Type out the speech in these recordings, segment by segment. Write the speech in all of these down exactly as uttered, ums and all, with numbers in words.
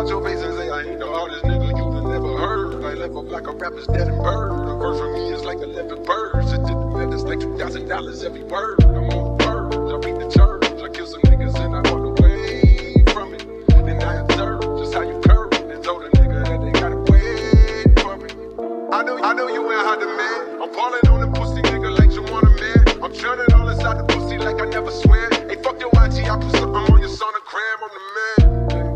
out your face and say I ain't the hardest nigga you done never heard. I left up like a rapper's dead and bird. A verse from me is like eleven birds. It did it's like two thousand dollars every word. I'm on birds, I beat the church. I kill some niggas and I walk away from it. Then I observe just how you curve and told a nigga that they gotta wait for me. I know, I know you ain't hard to man. I'm balling on the pussy nigga like you want a man. I'm churning all inside the pussy like I never swear. Hey, fuck your I G, I put something on your sonogram. I'm the man.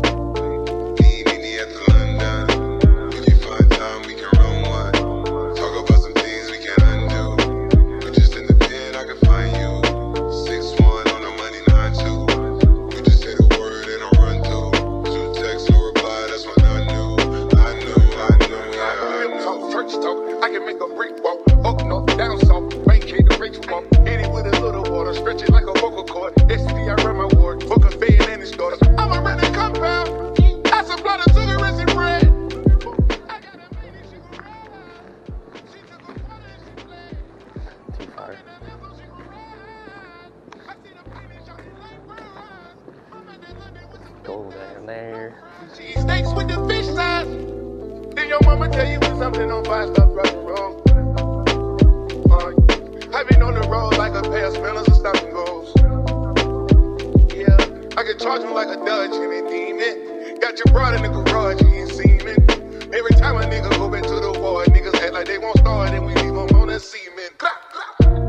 I can make a brick walk, up north, down south, vacate the rich walk, hit it with a little water, stretch it like a vocal cord. S P, I run my ward, fuck a fan and his daughter. I'm a running compound, I supply the sugar, rest and bread. I got a baby, she gon' ride. She took a water and she bled. Too far. Go down there. Cheese steaks with the fish sauce. Then your mama tell you when something on fire, stop running wrong. Uh, I've been on the road like a pair of spinners and stop and goes. Yeah, I can charge them like a Dutch and a demon. Got your broad in the garage, he ain't seeming. Every time a nigga go back to the war, niggas act like they won't start and we leave them on the cement. Clap, clap.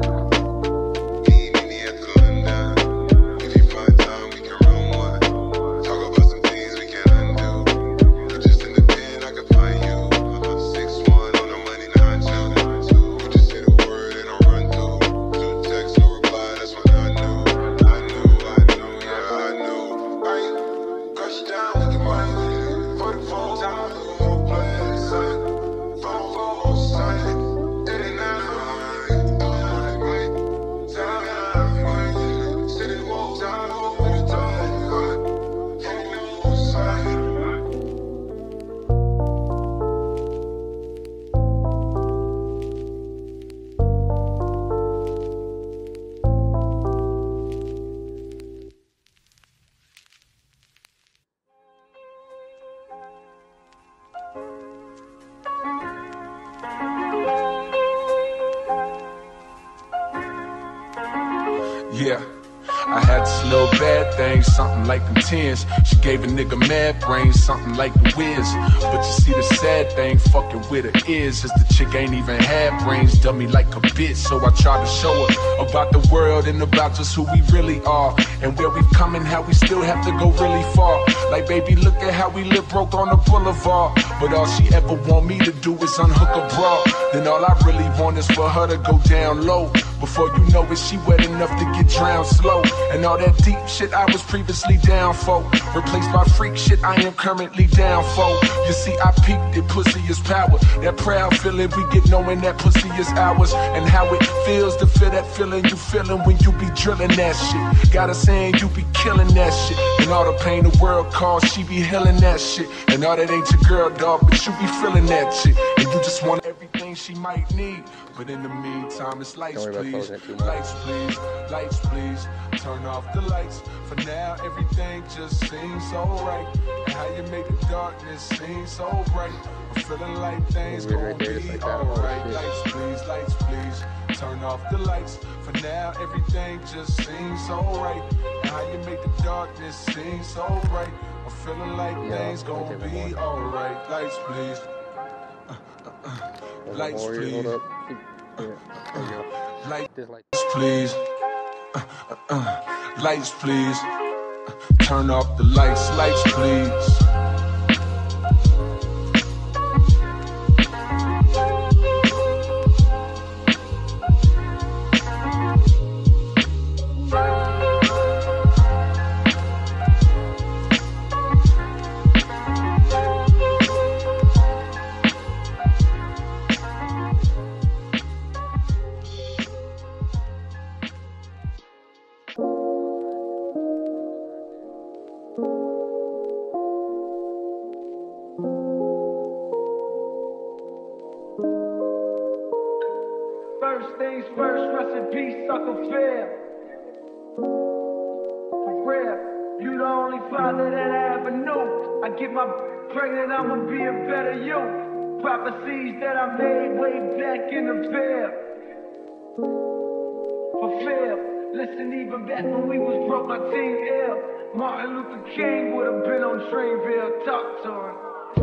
Yeah, I had this little bad thing, something like them tens. She gave a nigga mad brains, something like the Wiz. But you see the sad thing, fucking with her is, is the chick ain't even had brains, dummy like a bitch. So I tried to show her about the world and about just who we really are, and where we've come and how we still have to go really far. Like, baby, look at how we live broke on the boulevard. But all she ever want me to do is unhook a bra. Then all I really want is for her to go down low. Before you know it, she wet enough to get drowned slow. And all that deep shit I was previously down for, replaced by freak shit I am currently down for. You see, I peaked it, pussy is power. That proud feeling we get knowing that pussy is ours. And how it feels to feel that feeling you feeling when you be drilling that shit. Got her saying you be killing that shit. And all the pain the world caused, she be healing that shit. And all that ain't your girl, dog, but you be feeling that shit. And you just want everything she might need. But in the meantime, it's lights, please. Lights, please. Lights, please. Turn off the lights. For now, everything just seems so right. And how you make the darkness seem so bright. I'm feeling like things gon' be alright. Lights, please. Lights, please. Turn off the lights. For now, everything just seems so right. And how you make the darkness seem so bright. I'm feeling like things gon' be alright. Lights, please. Uh, uh, uh. Lights, please. Lights, please. Uh, uh, uh. Lights, please. Uh, turn off the lights. Lights, please. First things first, rest in peace, sucker fair. For real, you the only father that I ever knew. I keep my pregnant, I'ma be a better you. Prophecies that I made way back in the fair. Fulfill. Listen, even back when we was broke, my team ill. Martin Luther King would have been on Trainville. Talk to him.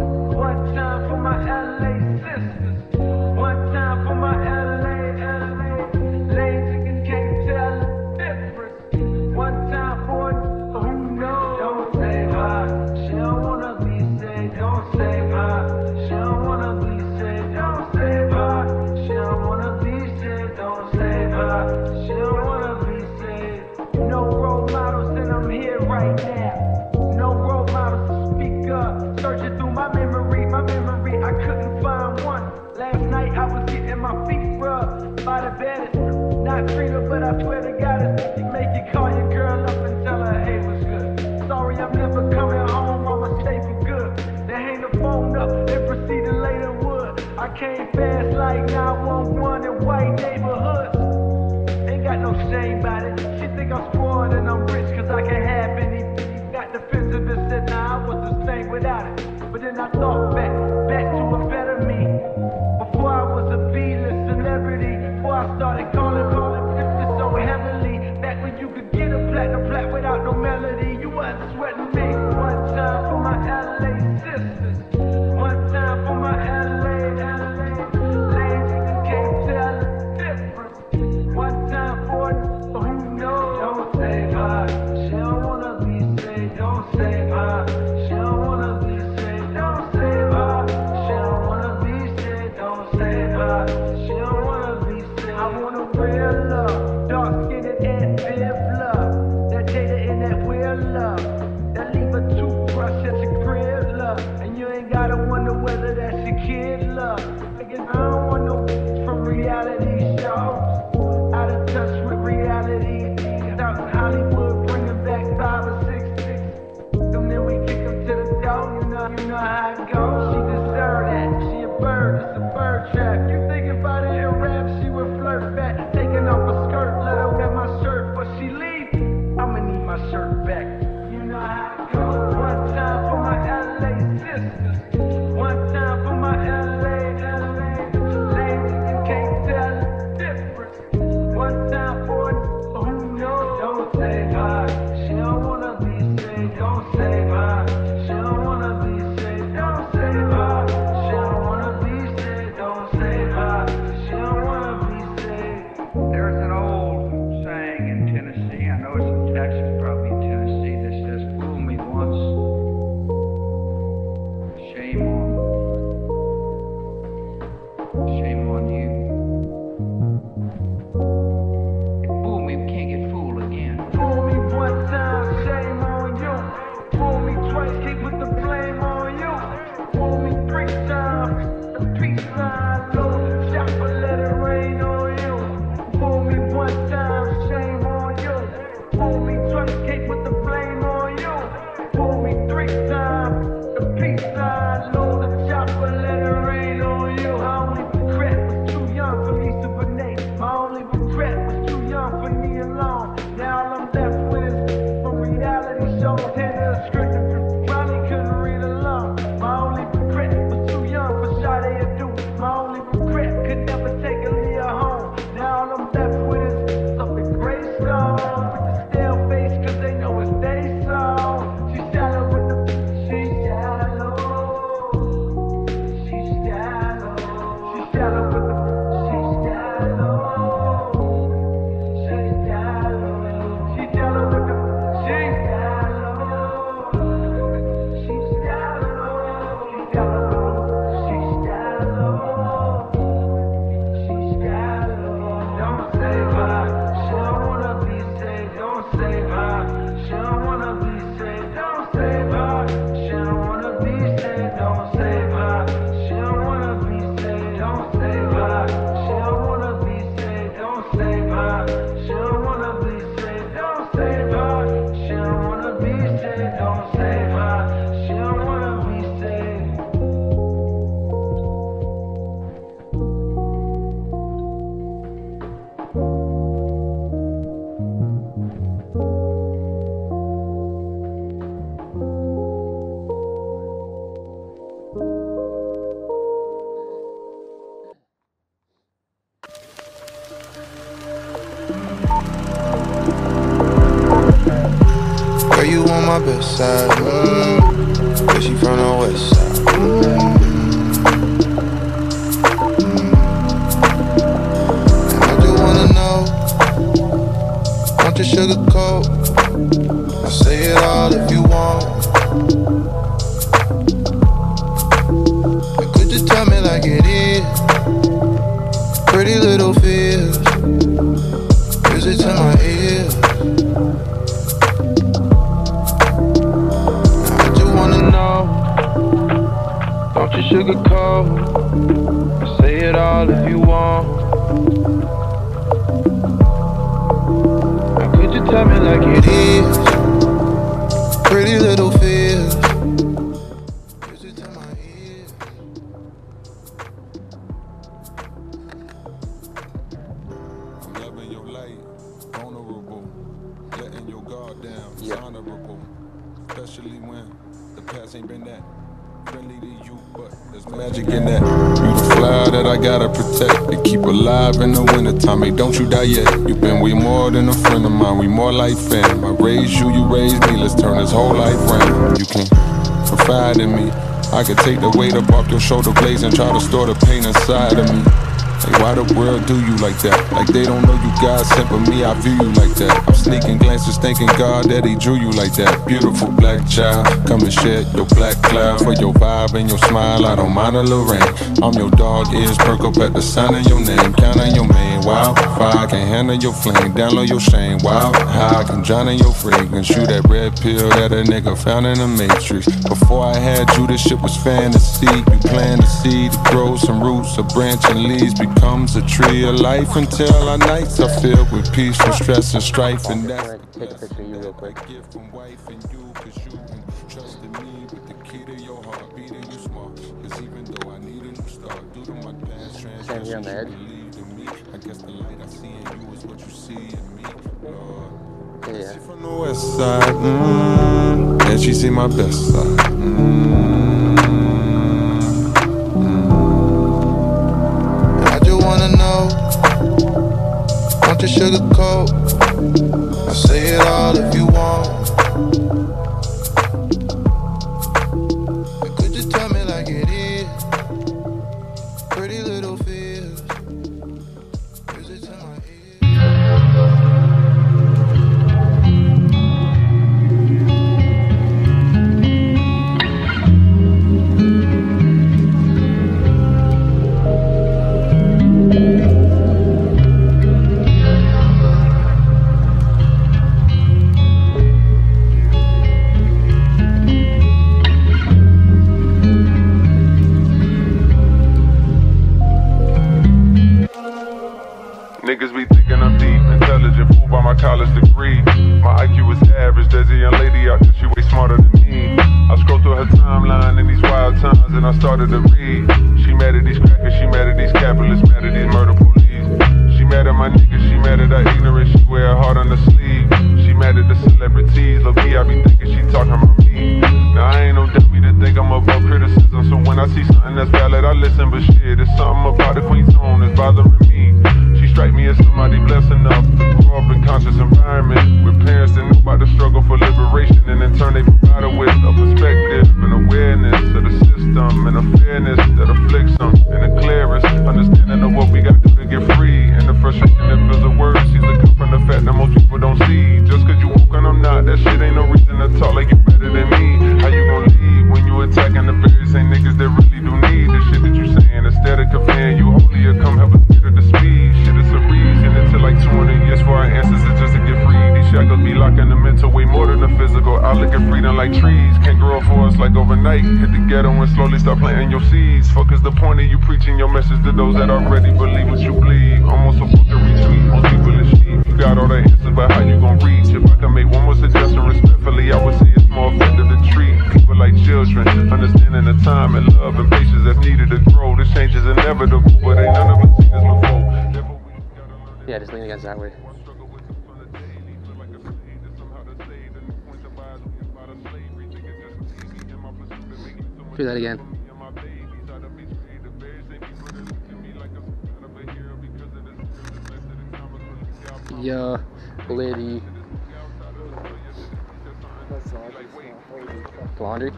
One time for my L A sisters. One time for my L A, L A. Lazy niggas can't tell the difference. One time for who knows. Don't say hi. She don't wanna be saved. Don't say hi. She don't wanna be saved. Don't say hi. She don't wanna be saved. Don't say hi. She don't wanna be saved. No role models, and I'm here right now. No role models to speak up. Searching through my memory, my memory, I couldn't find one. Last night I was getting my feet rubbed by the bed. Not Trina, but I swear to God, it's you make you call your girl up and tell her, hey, what's good? Sorry, I'm never coming home, I'ma stay for good. They hang the phone up, they proceed to lay the wood. I came fast like nine one one in white neighborhoods. Ain't got no shame about it. She think I'm spoiled and I'm rich cause I can have anything. Got defensive and said, nah, I was the same without it. But then I thought back, back to a better me. Before I was a B-list celebrity. Before I started calling, calling fifty so heavily. Back when you could get a platinum plaque without no melody. You wasn't sweating me. One time for my L A sisters. One time for my L A, L A. Lazy niggas can't tell the difference. One time for who knows. Don't say hi. She don't wanna be saved. Don't say hi. She don't wanna be saved. Don't say hi. She don't wanna be saved. Don't say hi. She don't wanna be saved. I want a real love. Dark skinned and bib love. That data in that weird love. That leave a toothbrush at your crib love. And you ain't gotta wonder whether that's your kid love. I guess I don't want no from reality shows. Out of touch with reality. Out in Hollywood, bringing back five or six six. And then we kick them to the door, you know, you know how it goes. She deserve that. She a bird, it's a bird trap. You think if I didn't rap, she would flirt back. Taking off her skirt, let her wear my shirt. But she leave, I'ma need my shirt back. You know how it goes. One time for my L A sisters. One time for my L A, L A. Lazy niggas can't tell the difference. One time for who knows. Don't say hi. She don't wanna be saved. Don't say hi. She don't wanna be saved. Don't say hi. She don't wanna be saved. Don't say hi. She don't wanna be saved. There's an old saying in Tennessee, I know it's in Texas, probably in Tennessee, that says, fool me once, shame on, shame on you. Fool me, we can't get fooled again. Fool me one time, shame on you. Fool me twice, keep with the blame on you. Fool me three times, the peace sign low. Chopper, let it rain on you. Fool me one time, shame on you. Fool me twice, keep with the blame on you. Fool me three times, the peace sign low. The chopper, let it rain on you. I only regret was too young for Lisa Bonet. My only regret was too young for Nia Long. Now all I'm left with is from reality shows. Hand of the script and probably couldn't read along. My only regret was too young for Sade Adu. My only regret could never take a Leah home. Now all I'm left with is something gray stone. With the stale face cause they know it's they song. She shallow with the, she shallow. west side. Mm. Yeah, she from the west side. Mm. Mm. And I just wanna know, don't you sugarcoat. I say it all if you want. And could you tell me like it is? Pretty little fears, music to my ears. I just wanna know, don't you sugarcoat. Say it all if you want. And could you tell me like it is? Pretty little fears, music to my ears. I'm loving your light, vulnerable, letting your guard down, it's Yeah. honorable, especially when the past ain't been that friendly to you, but there's magic in that. You the flower that I gotta protect, to keep alive in the wintertime. Hey, don't you die yet. You've been way more than a friend of mine, we more like fam. I raised you, you raised me, let's turn this whole life round. You can confide in me, I can take the weight up off your shoulder blades and try to store the pain inside of me. Like, why the world do you like that? Like they don't know you God sent, but me, I view you like that. I'm sneaking glances, thanking God that he drew you like that. Beautiful black child, come and shed your black cloud. For your vibe and your smile, I don't mind a little rain. I'm your dog, ears perk up at the sound of your name. Count on your main, wow. Fire can handle your flame, download your shame, wow. How I can drown in your fragrance, shoot that red pill that a nigga found in the matrix. Before I had you, this shit was fantasy. You plant a seed to grow some roots, a branch and leaves becomes a tree of life until our nights are filled with peace from stress and strife. And that's I'm gonna take a picture of you real quick. gift from wife and you, cause you trusted me with the key to your heart, beating you smart. Cause even though I need a new start, due to my past Same here on the edge. believed in me. I guess the light I see in you is what you see in me, Lord. Yeah. She from the west side, mm, and she see my best side. Mm, I just wanna know, don't you sugarcoat. I say it all if you want. And could you tell me like it is? Pretty little fears, music to my ears. Niggas be thinking I'm deep, intelligent, fooled by my college degree. My I Q is average, there's a young lady out there, she way smarter than me. I scroll through her timeline in these wild times and I started to read. She mad at these crackers, she mad at these capitalists, mad at these murder police. She mad at my niggas, she mad at our ignorance, she wear her heart on her sleeve. She mad at the celebrities, look me, I be thinking she talking about me. Now I ain't no dummy to think I'm above criticism, so when I see something that's valid, I listen, but shit, there's something about the Queen's tone that's bothering me. She strike me as somebody blessed enough to grow up in conscious environment with parents that know about the struggle for liberation, and in turn they provide her with a perspective and awareness of the system and a fairness that afflicts them, and the clearest understanding of what we got to do to get free, and the frustration that fills the words seems to come from the fact that most people don't see. Just cause you woke and I'm not, that shit ain't no reason to talk like you better than me. How you gon' leave when you attacking the very same niggas that really do need the shit that you saying? Instead of conveying you holier, come help us get her to speed. Shit, it's a reason. It took like two hundred years for our ancestors just to get free. These shackles be locking the mental way more than the physical. I look at freedom like trees, can't grow up for us like overnight. Hit the ghetto and slowly start planting your seeds. Fuck is the point of you preaching your message to those that already believe what you believe? Almost a book to retweet, most people is sheep. You got all the answers, but how you gon' reach? If I can make one more suggestion respectfully, I would say it's more effective to treat people like children, understanding the time and love and patience that's needed to grow. This change is inevitable, but ain't none of us seen this before. Yeah, just lean against that way. Do that again. Yeah, lady. That's all. Laundry?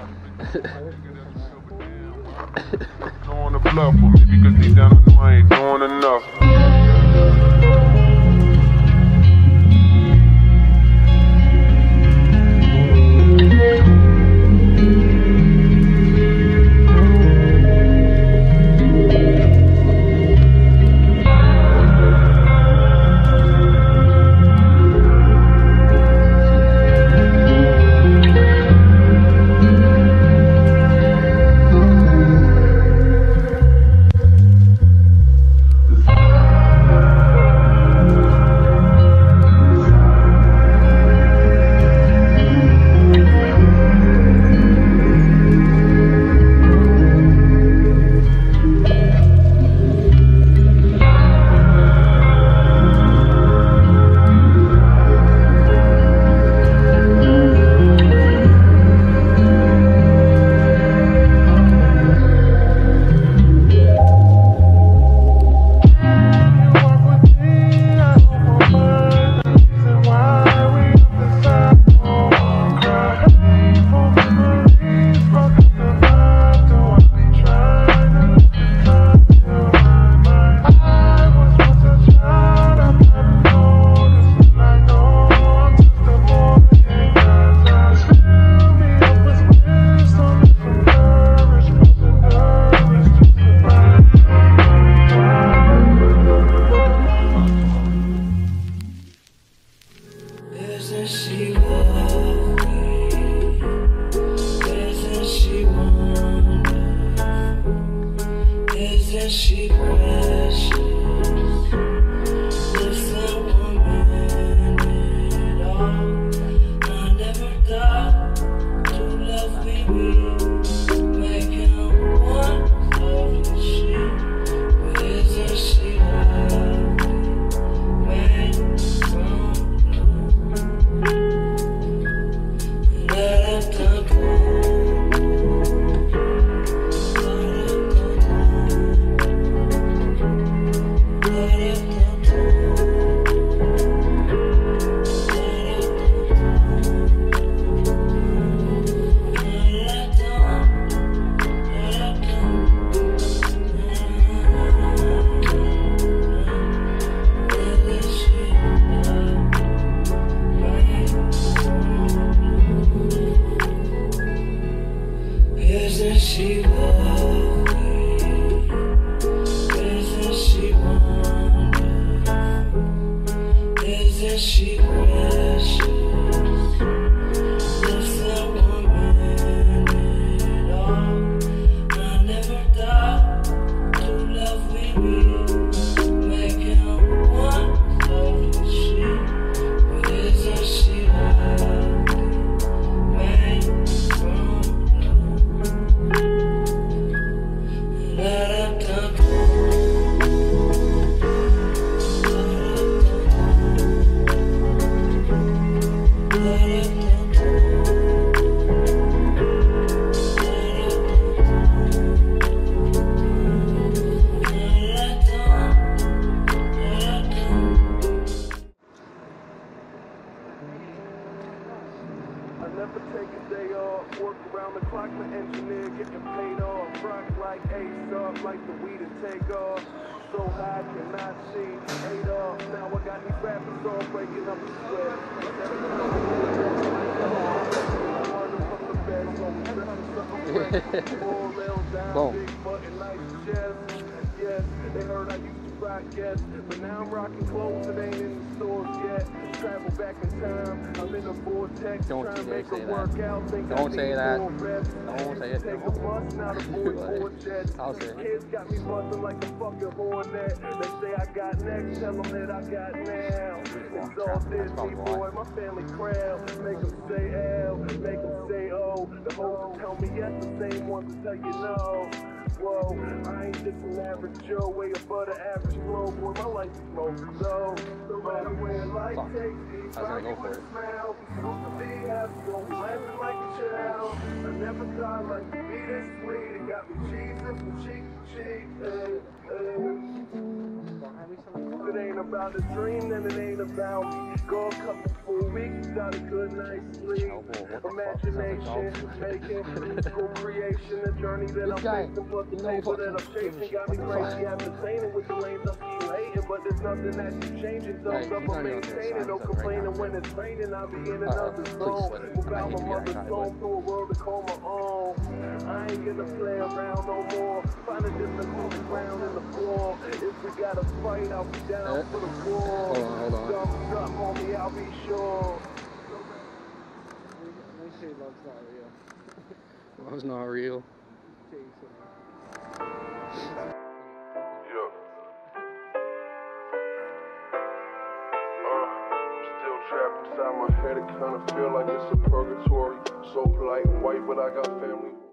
On the bluff with me because deep down I know I ain't doing enough. Boom. They heard I used to rock, yes, but now I'm rocking clothes that ain't in the stores yet. Travel back in time, I'm in a vortex. Don't trying you to dare make say a that. workout. Think Don't I say need that. more reps. Don't say it. Take a bus, not a boy four jets. I'll say it. Kids got me buzzing like a fucking hornet. They say I got next, tell them that I got now. It's all Disney, boy, my family crowd. Make them say L, make them say O. The hoes tell me yes, the same ones that tell you no. Whoa, I ain't just an average Joe, way above the average flow. Boy, my life is most so. No matter where life takes me, I was gonna go for it. smile. Supposed to be happy, don't be laughing like a child. I never thought life could be this sweet. It got me Jesus from cheek to cheek. Hey, hey. If it ain't about the dream, then it ain't about me. Go a couple full weeks without a good night's sleep. Imagination, making co-creation, the journey that I'm facing, plus the paper that I'm chasing. Got me crazy entertaining with the lanes I'm still hating, but there's nothing that keeps changing. Thumbs up, I'm maintaining, no complaining when it's raining. I'll be in another zone without my mother's home, through a world to call my own. I ain't gonna play around no more. Find a different moving ground in the floor. If we gotta fight, I'll be down for the war. Hold on, hold on. Thumbs up, homie, I'll be sure. They say love's not real. Love's not real. Yeah. Uh, I'm still trapped inside my head. It kinda feel like it's a purgatory. So polite and white, but I got family.